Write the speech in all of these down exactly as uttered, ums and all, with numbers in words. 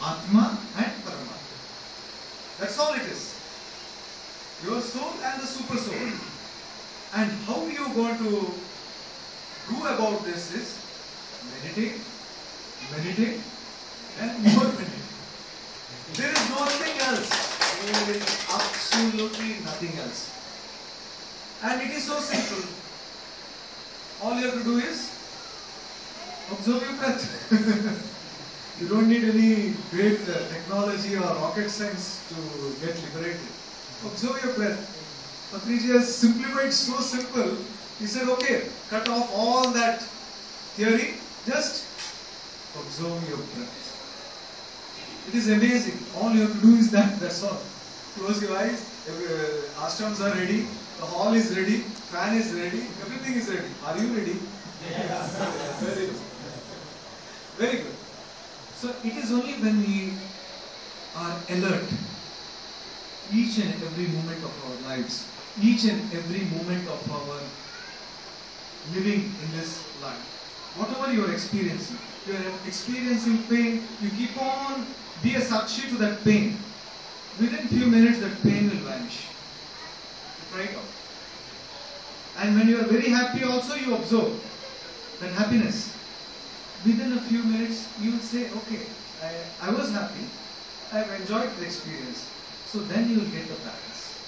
Atma and Paramatma. That's all it is. Your soul and the super soul. And how you are going to do about this is meditate, meditate, and more meditate. There is nothing else. There is absolutely nothing else. And it is so simple. All you have to do is observe your breath. You don't need any great uh, technology or rocket science to get liberated. Observe your breath. Patriji has simplified so simple. He said, okay, cut off all that theory, just observe your breath. It is amazing. All you have to do is that, that's all. Close your eyes, uh, ashrams are ready, the hall is ready, fan is ready, everything is ready. Are you ready? Yes. Very good. Very good. So it is only when we are alert, each and every moment of our lives, each and every moment of our living in this life, whatever you are experiencing, you are experiencing pain, you keep on, be a sakshi to that pain. Within few minutes that pain will vanish. Try it out. And when you are very happy also, you observe that happiness. Within a few minutes you will say, okay, I, I was happy, I have enjoyed the experience. So then you will get the balance.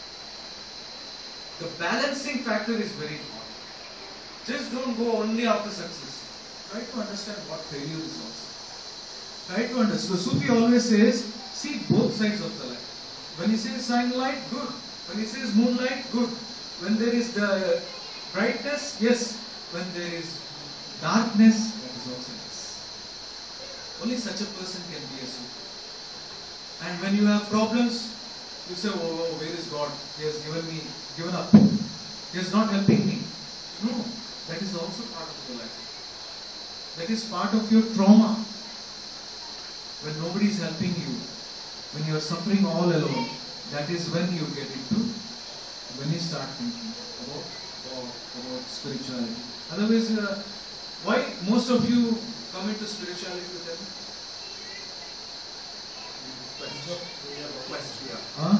The balancing factor is very important. Just don't go only after success. Try to understand what failure is also. Try to understand. So Sufi always says, see both sides of the light. When he says sunlight, good. When he says moonlight, good. When there is the brightness, yes. When there is darkness, that is also yes. Only such a person can be a Sufi. And when you have problems, you say, oh, oh, where is God? He has given me, given up. He is not helping me. No, that is also part of your life. That is part of your trauma. When nobody is helping you, when you are suffering all alone, that is when you get into, when you start thinking about, about, about spirituality. Otherwise, uh, why most of you come into spirituality to tell me? Quest, yeah. Huh?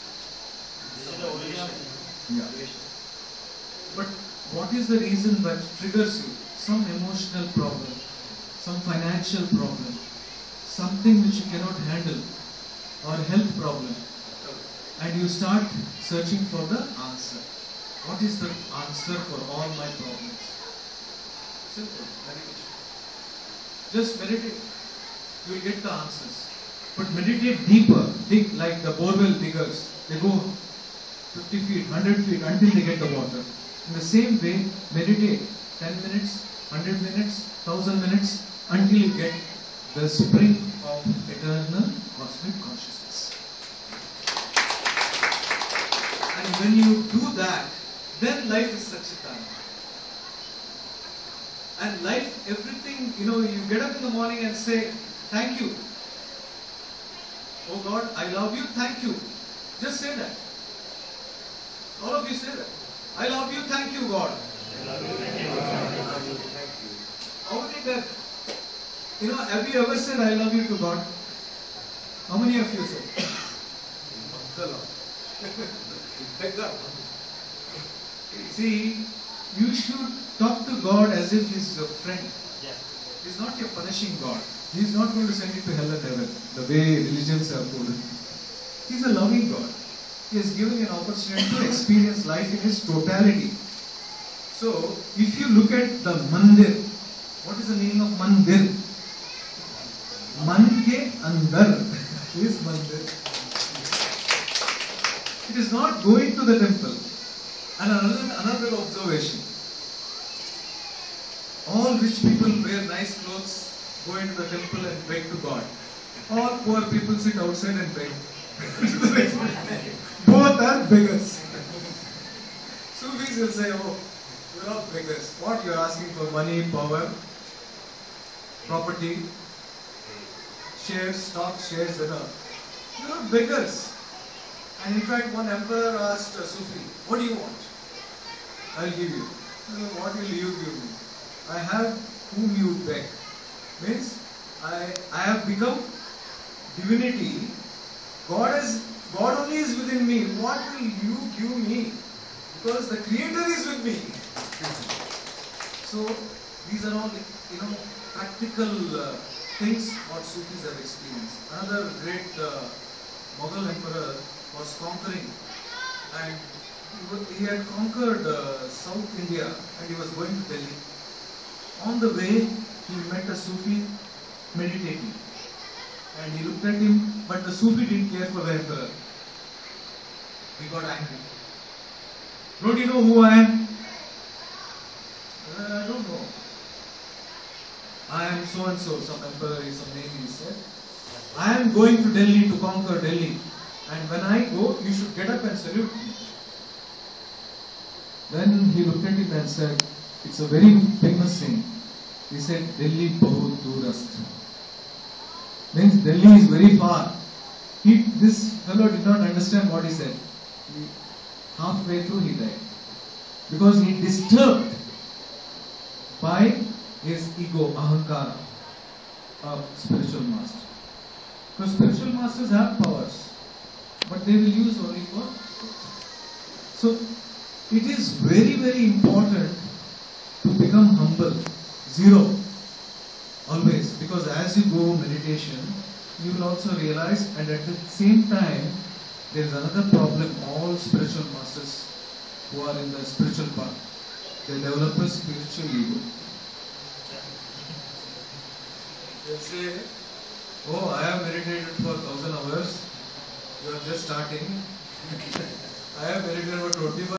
Yeah. But what is the reason that triggers you? Some emotional problem, some financial problem, something which you cannot handle, or health problem, and you start searching for the answer. What is the answer for all my problems? Simple, meditation. Just meditate. You will get the answers. But meditate deeper, dig like the borewell diggers. They go fifty feet, one hundred feet until they get the water. In the same way, meditate ten minutes, one hundred minutes, one thousand minutes until you get the spring of eternal cosmic consciousness. And when you do that, then life is Satchitananda. And life, everything, you know, you get up in the morning and say, thank you. Oh God, I love you, thank you. Just say that. All of you say that. I love you, thank you, God. I love you, thank you, God. How many that? You know, have you ever said I love you to God? How many of you said? See, you should talk to God as if He is your friend. He is not your punishing God. He is not going to send you to hell and heaven, the way religions have told him. He is a loving God. He has given you an opportunity to experience life in its totality. So, if you look at the mandir, what is the meaning of mandir? Man ke andar is mandir. It is not going to the temple. And another, another observation. All rich people wear nice clothes, go into the temple and beg to God. All poor people sit outside and beg. Both are beggars. Sufis will say, oh, you are all beggars. What you are asking for? Money, power, property, shares, stock, shares, and all. You are beggars. And in fact, one emperor asked a Sufi, what do you want? I'll give you. What will you give me? I have whom you beg. Means, I, I have become divinity, God is God only is within me. What will you give me? Because the Creator is with me. So these are all, you know, practical uh, things what Sufis have experienced. Another great uh, Mughal emperor was conquering, and he, wa- he had conquered uh, South India, and he was going to Delhi. On the way, he met a Sufi meditating, and he looked at him, but the Sufi didn't care for the emperor. He got angry. Don't you know who I am? Uh, I don't know. I am so and so, some emperor, some name he said. I am going to Delhi to conquer Delhi. And when I go, you should get up and salute me. Then he looked at him and said, it's a very famous saying. He said, Delhi bahut durast. Means Delhi is very far. He, this fellow did not understand what he said. He, halfway through he died. Because he disturbed by his ego, ahankara, of spiritual master. Because spiritual masters have powers, but they will use only for. So it is very, very important to become humble, zero, always. Because as you go meditation, you will also realize, and at the same time, there is another problem. All spiritual masters who are in the spiritual path, they develop a spiritual ego. They say, oh, I have meditated for thousand hours. You are just starting. I have meditated for twenty-one